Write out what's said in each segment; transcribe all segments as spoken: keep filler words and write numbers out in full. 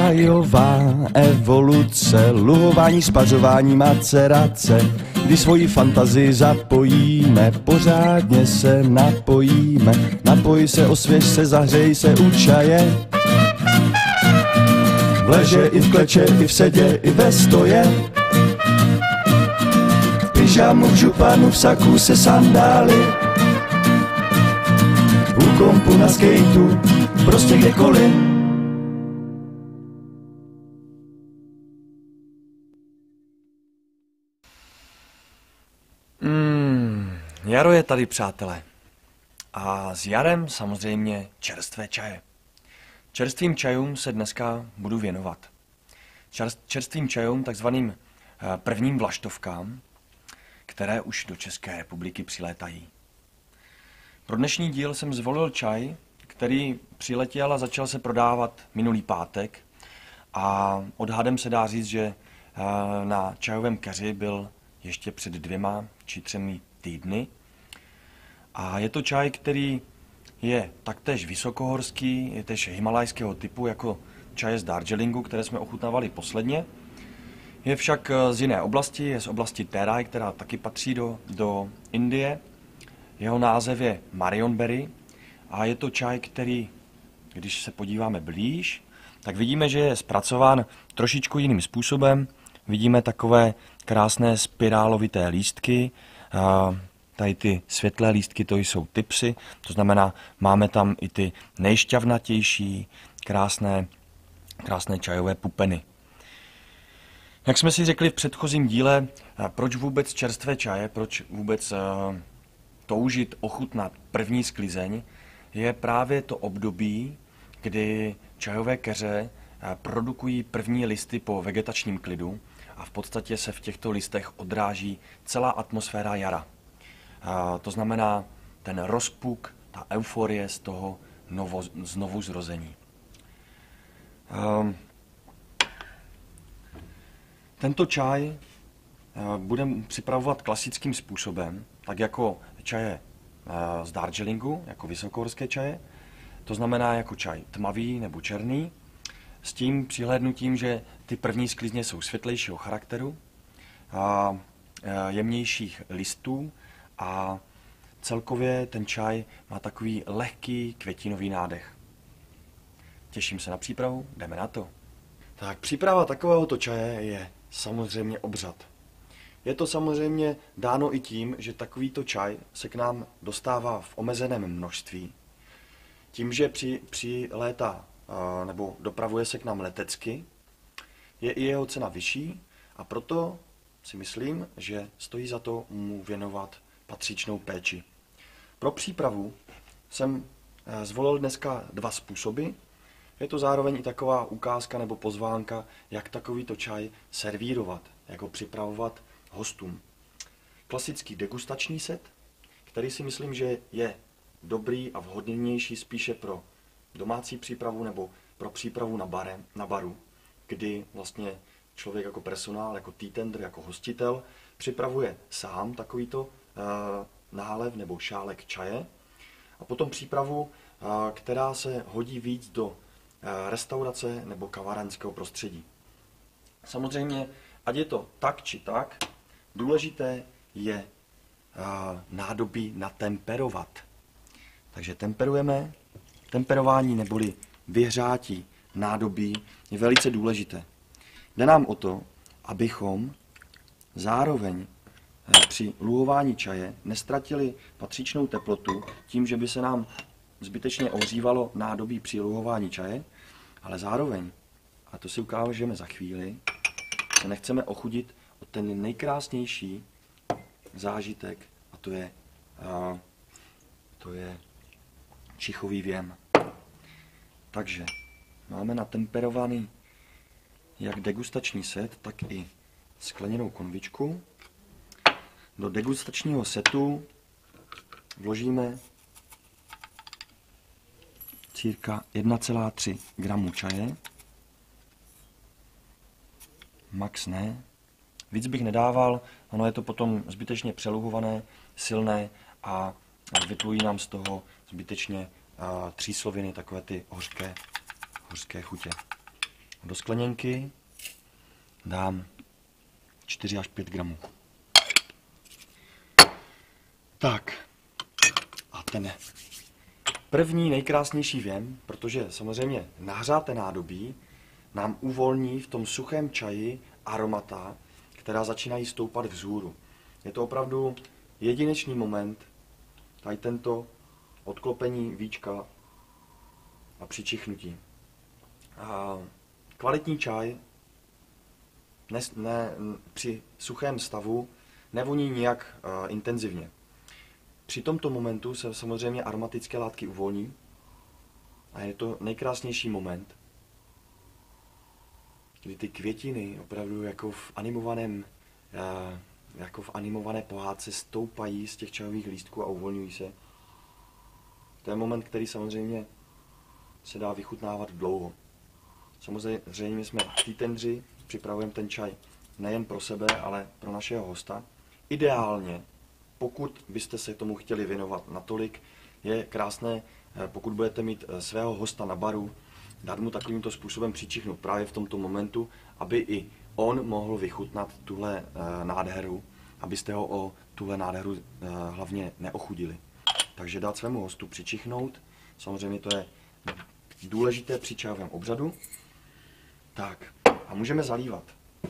čajová evoluce, luhování, spařování, macerace. Když svoji fantazii zapojíme, pořádně se napojíme. Napoj se, osvěž se, zahřej se u čaje. V leže i v kleče, i v sedě, i ve stoje. V pyžamu, v županu, v saku se sandály. U kompu, na skateu, prostě kdekoliv. Mm, jaro je tady, přátelé. A s jarem samozřejmě čerstvé čaje. Čerstvým čajům se dneska budu věnovat. Čerstvým čajům, takzvaným prvním vlaštovkám, které už do České republiky přilétají. Pro dnešní díl jsem zvolil čaj, který přiletěl a začal se prodávat minulý pátek. A odhadem se dá říct, že na čajovém keři byl ještě před dvěma či třemi týdny. A je to čaj, který je taktéž vysokohorský, je též himalajského typu, jako čaje z Darjeelingu, které jsme ochutnávali posledně. Je však z jiné oblasti, je z oblasti Terai, která taky patří do, do Indie. Jeho název je Marionberry a je to čaj, který, když se podíváme blíž, tak vidíme, že je zpracován trošičku jiným způsobem. Vidíme takové krásné spirálovité lístky. Tady ty světlé lístky, to jsou tipsy, to znamená, máme tam i ty nejšťavnatější, krásné, krásné čajové pupeny. Jak jsme si řekli v předchozím díle, proč vůbec čerstvé čaje, proč vůbec toužit ochutnat první sklizeň, je právě to období, kdy čajové keře produkují první listy po vegetačním klidu a v podstatě se v těchto listech odráží celá atmosféra jara. A to znamená ten rozpuk, ta euforie z toho novo, znovu zrození. Um, tento čaj budeme připravovat klasickým způsobem, tak jako čaje z Darjeelingu, jako vysokohorské čaje, to znamená jako čaj tmavý nebo černý, s tím přihlédnutím, že ty první sklizně jsou světlejšího charakteru, a jemnějších listů a celkově ten čaj má takový lehký květinový nádech. Těším se na přípravu, jdeme na to. Tak příprava takovéhoto čaje je samozřejmě obřad. Je to samozřejmě dáno i tím, že takovýto čaj se k nám dostává v omezeném množství. Tím, že při, přilétá nebo dopravuje se k nám letecky, je i jeho cena vyšší a proto si myslím, že stojí za to mu věnovat patřičnou péči. Pro přípravu jsem zvolil dneska dva způsoby. Je to zároveň i taková ukázka nebo pozvánka, jak takovýto čaj servírovat, jak ho připravovat hostům. Klasický degustační set, který si myslím, že je dobrý a vhodnější spíše pro domácí přípravu nebo pro přípravu na, barem, na baru, kdy vlastně člověk jako personál, jako tea-tender, jako hostitel připravuje sám takovýto uh, nálev nebo šálek čaje a potom přípravu, uh, která se hodí víc do uh, restaurace nebo kavárenského prostředí. Samozřejmě, ať je to tak či tak, důležité je uh, nádobí natemperovat. Takže temperujeme. Temperování neboli vyhřátí nádobí je velice důležité. Jde nám o to, abychom zároveň při luhování čaje nestratili patřičnou teplotu tím, že by se nám zbytečně ohřívalo nádobí při luhování čaje, ale zároveň, a to si ukážeme za chvíli, se nechceme ochudit o ten nejkrásnější zážitek, a to je, a, to je čichový věm. Takže máme natemperovaný jak degustační set, tak i skleněnou konvičku. Do degustačního setu vložíme cirka jedna celá tři gramu čaje. Max ne. Víc bych nedával, ono je to potom zbytečně přeluhované, silné a vyplují nám z toho zbytečně třísloviny, takové ty hořké, hořké chutě. Do skleněnky dám čtyři až pět gramů. Tak. A ten první nejkrásnější věm, protože samozřejmě nahřáté nádobí nám uvolní v tom suchém čaji aromata, která začínají stoupat vzhůru. Je to opravdu jedinečný moment, tady tento odklopení víčka a přičichnutí. A kvalitní čaj ne, ne, při suchém stavu nevoní nijak uh, intenzivně. Při tomto momentu se samozřejmě aromatické látky uvolní a je to nejkrásnější moment, kdy ty květiny opravdu jako v animovaném, uh, jako v animované pohádce stoupají z těch čajových lístků a uvolňují se. To je moment, který samozřejmě se dá vychutnávat dlouho. Samozřejmě jsme týtendři, připravujeme ten čaj nejen pro sebe, ale pro našeho hosta. Ideálně, pokud byste se tomu chtěli věnovat natolik, je krásné, pokud budete mít svého hosta na baru, dát mu takovýmto způsobem přičichnout právě v tomto momentu, aby i on mohl vychutnat tuhle nádheru, abyste ho o tuhle nádheru hlavně neochudili. Takže dát svému hostu přičichnout, samozřejmě to je důležité při čajovém obřadu. Tak, a můžeme zalívat.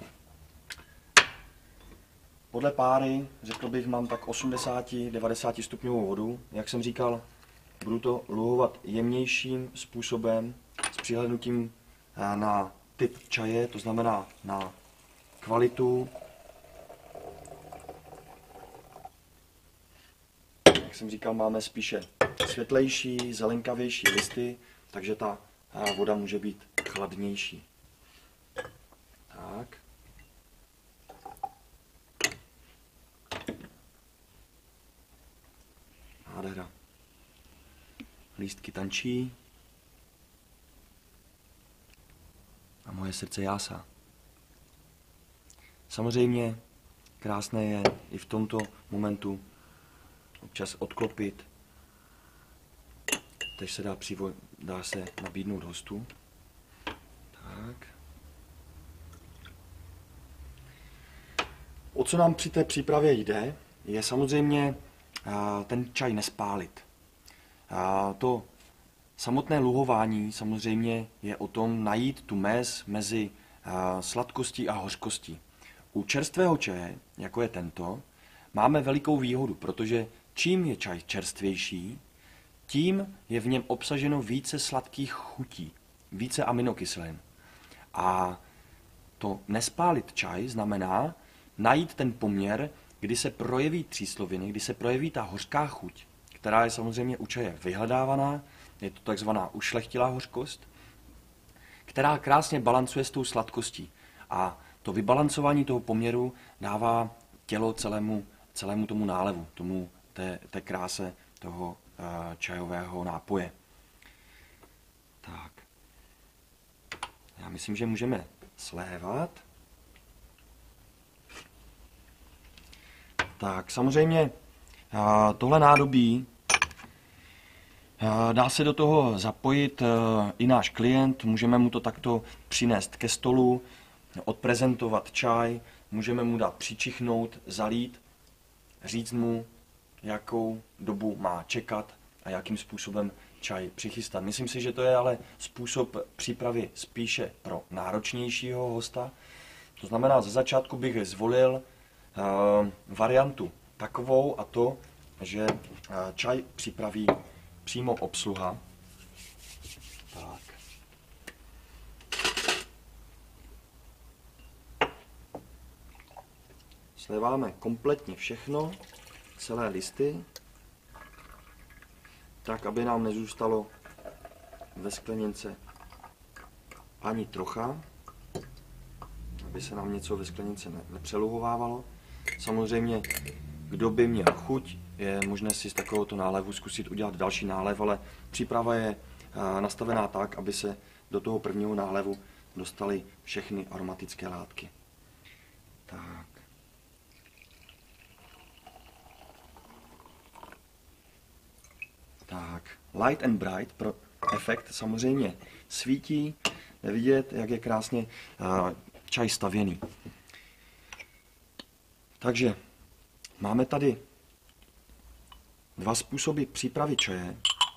Podle páry, řekl bych, mám tak osmdesát až devadesát stupňovou vodu. Jak jsem říkal, budu to luhovat jemnějším způsobem s přihlédnutím na typ čaje, to znamená na kvalitu. Jak jsem říkal, máme spíše světlejší, zelenkavější listy, takže ta voda může být chladnější. Tak. Nádhera. Lístky tančí a moje srdce jásá. Samozřejmě krásné je i v tomto momentu občas odklopit, tež se dá, přivo- dá se nabídnout hostu. Tak. O co nám při té přípravě jde, je samozřejmě a, ten čaj nespálit. A to samotné luhování samozřejmě je o tom najít tu mez mezi a, sladkostí a hořkostí. U čerstvého čaje, jako je tento, máme velikou výhodu, protože čím je čaj čerstvější, tím je v něm obsaženo více sladkých chutí, více aminokyselin. A to nespálit čaj znamená najít ten poměr, kdy se projeví třísloviny, kdy se projeví ta hořká chuť, která je samozřejmě u čaje vyhledávaná, je to takzvaná ušlechtilá hořkost, která krásně balancuje s tou sladkostí. A to vybalancování toho poměru dává tělo celému, celému tomu nálevu, tomu té, té kráse toho uh, čajového nápoje. Tak. Já myslím, že můžeme slévat. Tak, samozřejmě tohle nádobí, dá se do toho zapojit i náš klient, můžeme mu to takto přinést ke stolu, odprezentovat čaj, můžeme mu dát přičichnout, zalít, říct mu, jakou dobu má čekat a jakým způsobem čaj přichystat. Myslím si, že to je ale způsob přípravy spíše pro náročnějšího hosta. To znamená, ze začátku bych zvolil uh, variantu takovou a to, že uh, čaj připraví přímo obsluha. Tak. Sléváme kompletně všechno, celé listy, tak, aby nám nezůstalo ve sklenice ani trocha, aby se nám něco ve sklenici nepřeluhovávalo. Samozřejmě, kdo by měl chuť, je možné si z takovéhoto nálevu zkusit udělat další nálev, ale příprava je nastavená tak, aby se do toho prvního nálevu dostaly všechny aromatické látky. Tak. Tak, light and bright pro efekt samozřejmě svítí, je vidět, jak je krásně čaj stavěný. Takže máme tady dva způsoby přípravy čaje.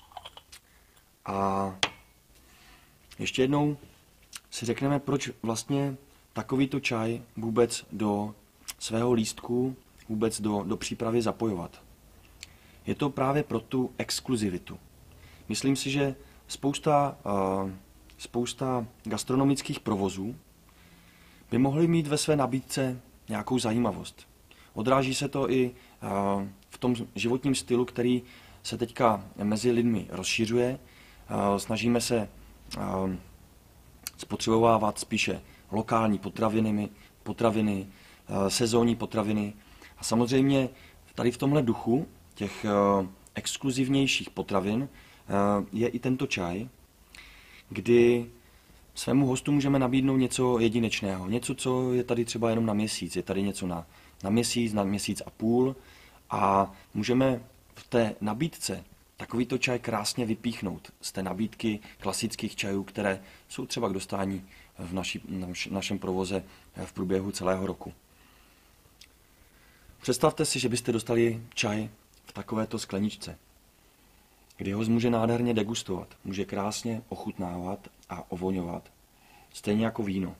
A ještě jednou si řekneme, proč vlastně takovýto čaj vůbec do svého lístku, vůbec do, do přípravy zapojovat. Je to právě pro tu exkluzivitu. Myslím si, že spousta, uh, spousta gastronomických provozů by mohly mít ve své nabídce nějakou zajímavost. Odráží se to i uh, v tom životním stylu, který se teďka mezi lidmi rozšiřuje. Uh, snažíme se uh, spotřebovávat spíše lokální potraviny, potraviny uh, sezónní potraviny. A samozřejmě tady v tomhle duchu těch uh, exkluzivnějších potravin uh, je i tento čaj, kdy svému hostu můžeme nabídnout něco jedinečného. Něco, co je tady třeba jenom na měsíc. Je tady něco na, na měsíc, na měsíc a půl. A můžeme v té nabídce takovýto čaj krásně vypíchnout z té nabídky klasických čajů, které jsou třeba k dostání v naši, naš, našem provoze v průběhu celého roku. Představte si, že byste dostali čaj v takovéto skleničce, kdy ho může nádherně degustovat, může krásně ochutnávat a ovoňovat, stejně jako víno.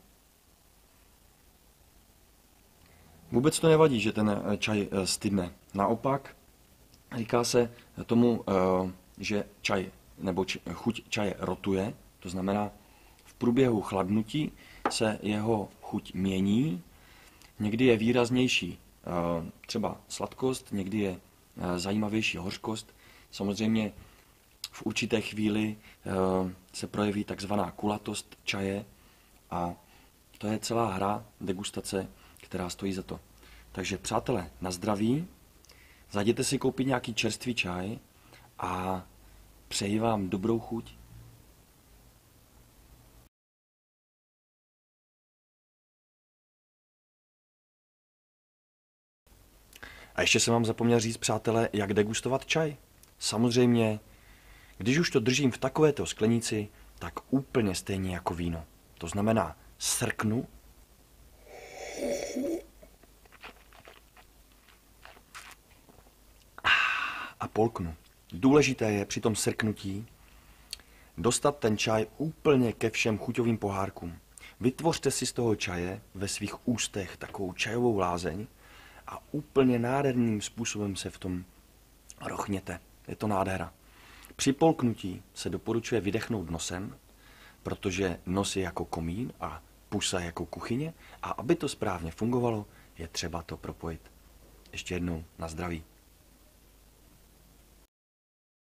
Vůbec to nevadí, že ten čaj stydne. Naopak, říká se tomu, že čaj nebo chuť čaje rotuje, to znamená, v průběhu chladnutí se jeho chuť mění, někdy je výraznější třeba sladkost, někdy je zajímavější hořkost. Samozřejmě v určité chvíli se projeví takzvaná kulatost čaje a to je celá hra degustace, která stojí za to. Takže přátelé, na zdraví, zajděte si koupit nějaký čerstvý čaj a přeji vám dobrou chuť. A ještě jsem vám zapomněl říct, přátelé, jak degustovat čaj. Samozřejmě, když už to držím v takovéto sklenici, tak úplně stejně jako víno. To znamená, srknu a polknu. Důležité je při tom srknutí dostat ten čaj úplně ke všem chuťovým pohárkům. Vytvořte si z toho čaje ve svých ústech takovou čajovou lázeň a úplně nádherným způsobem se v tom rochněte. Je to nádhera. Při polknutí se doporučuje vydechnout nosem, protože nos je jako komín a pusa jako kuchyně a aby to správně fungovalo, je třeba to propojit. Ještě jednou na zdraví.